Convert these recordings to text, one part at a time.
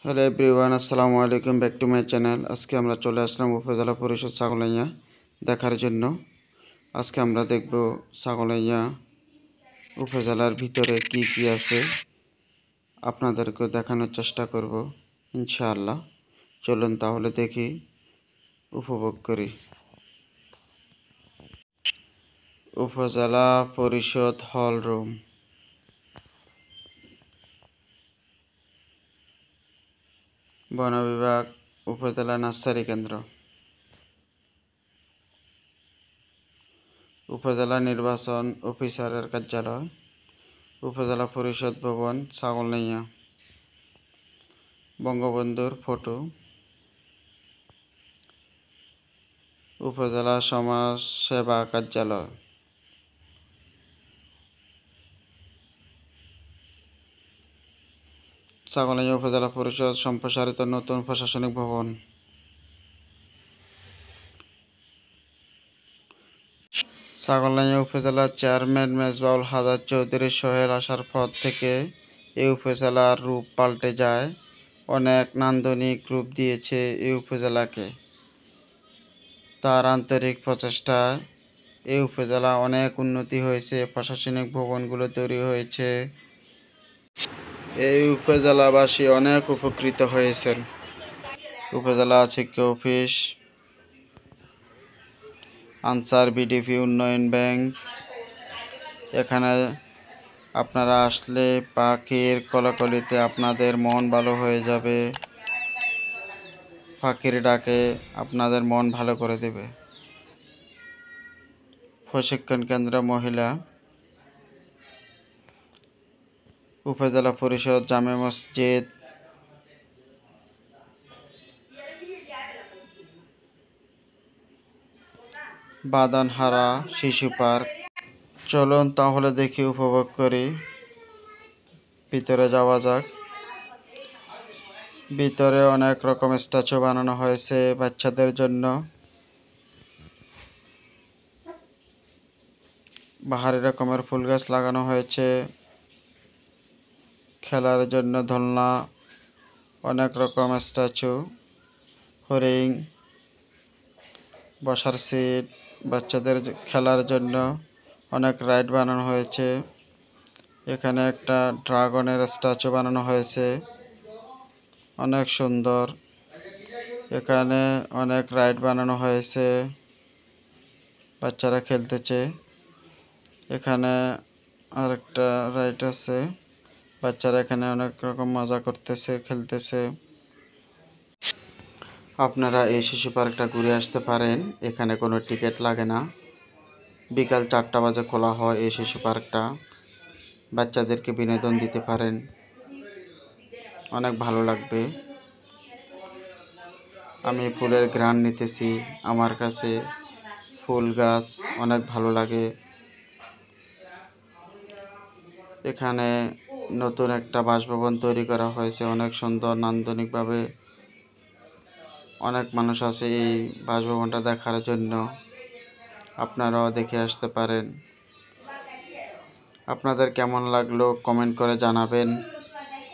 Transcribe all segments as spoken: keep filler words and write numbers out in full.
Hello everyone, আসসালামু আলাইকুম, back to my channel. আজকে আমরা চলে আসলাম উপজেলা পরিষদ ছাগলাইয়া দেখার জন্য। আজকে আমরা দেখব ছাগলাইয়া উপজেলার ভিতরে কি কি আছে, আপনাদেরকে দেখানোর চেষ্টা করব ইনশাআল্লাহ। চলুন তাহলে দেখি, উপভোগ করি। উপজেলা পরিষদ হল রুম, বন বিভাগ, উপজেলা নার্সারি কেন্দ্র, উপজেলা নির্বাচন অফিসারের কার্যালয়, উপজেলা পরিষদ ভবন ছাগলনাইয়া, বঙ্গবন্ধুর ফটো, উপজেলা সমাজ সেবা কার্যালয়, ছাগলনাইয়া উপজেলা পরিষদ সম্প্রসারিত নতুন প্রশাসনিক ভবন, ছাগলনাইয়া উপজেলার চেয়ারম্যান মেজবাউল হাজার চৌধুরী সোহেল আসার পর থেকে এই উপজেলার রূপ পাল্টে যায়। অনেক নান্দনিক রূপ দিয়েছে এই উপজেলাকে। তার আন্তরিক প্রচেষ্টায় এই উপজেলা অনেক উন্নতি হয়েছে, প্রশাসনিক ভবনগুলো তৈরি হয়েছে। এই উপজেলাবাসী অনেক উপকৃত হয়েছেন। উপজেলা শিক্ষা অফিস, আনসার বিডিপি উন্নয়ন ব্যাংক। এখানে আপনারা আসলে পাখির কলাকলিতে আপনাদের মন ভালো হয়ে যাবে। পাখির ডাকে আপনাদের মন ভালো করে দেবে। প্রশিক্ষণ কেন্দ্র মহিলা, উপজেলা পরিষদ, জামে মসজিদ, বাদানহারা শিশু পার্ক। চলুন তাহলে দেখি, উপভোগ করি, ভিতরে যাওয়া যাক। ভিতরে অনেক রকম স্ট্যাচু বানানো হয়েছে বাচ্চাদের জন্য। বাহারি রকমের ফুল গাছ লাগানো হয়েছে, খেলার জন্য দোলনা, অনেক রকম স্ট্যাচু, হরিণ, বসার সিট, বাচ্চাদের খেলার জন্য অনেক রাইড বানানো হয়েছে। এখানে একটা ড্রাগনের স্ট্যাচু বানানো হয়েছে, অনেক সুন্দর। এখানে অনেক রাইড বানানো হয়েছে, বাচ্চারা খেলতেছে। এখানে আরেকটা রাইড আছে, বাচ্চারা এখানে অনেক রকম মজা করতেছে, খেলতেছে। আপনারা এই শিশু পার্কটা ঘুরে আসতে পারেন, এখানে কোনো টিকিট লাগে না। বিকাল চারটা বাজে খোলা হয় এই শিশু পার্কটা। বাচ্চাদেরকে বিনোদন দিতে পারেন, অনেক ভালো লাগবে। আমি ফুলের ঘ্রাণ নিতেছি, আমার কাছে ফুল গাছ অনেক ভালো লাগে। এখানে নতুন একটা বাসভবন তৈরি করা হয়েছে, অনেক সুন্দর নান্দনিকভাবে। অনেক মানুষ আছে এই বাসভবনটা দেখার জন্য, আপনারাও দেখে আসতে পারেন। আপনাদের কেমন লাগলো কমেন্ট করে জানাবেন।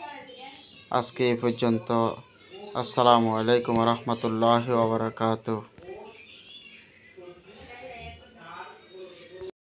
আজকে এই পর্যন্ত। আসসালামু আলাইকুম ওয়া রাহমাতুল্লাহি ওয়া বারাকাতুহু।